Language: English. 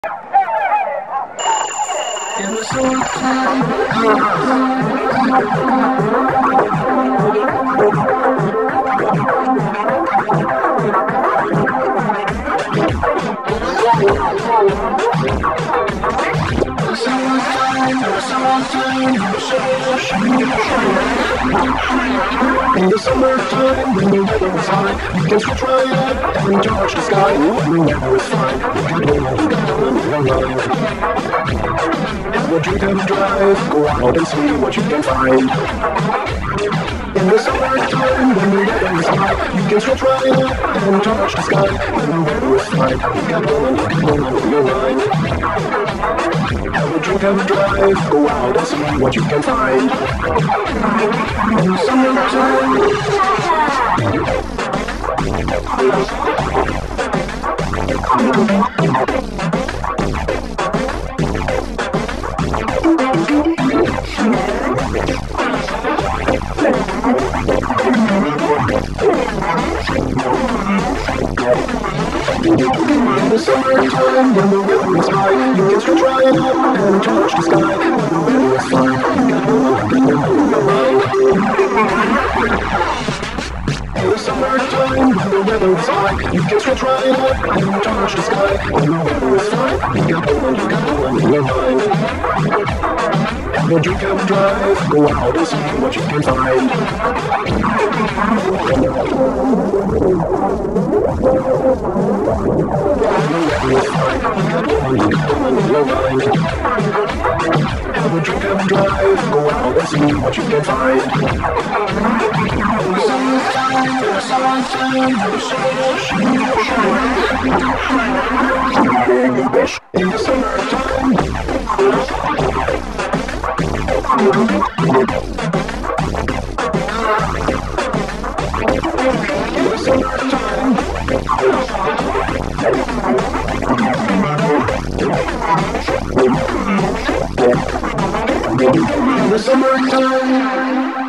In the summertime, when the weather is high, you can still try it and touch the sky. The weather is fine, you can go online. Have a drink and drive, go out and see what you can find. In the summertime, when the weather is high, you can still try it and touch the sky. The weather is fine, you can go online. Have a drink and drive, go out and see what you can find. In the summertime. In the summertime, when the weather is high, you can still try it and touch the sky. The weather is fine, you can go online. In the summertime, when the weather is high, you can still try it and touch the sky. The weather is fine, you can go online. Have a drink and drive, go out and see what you can find. Have a drink and drive, go out and see what you can find. In the summertime. In the summertime.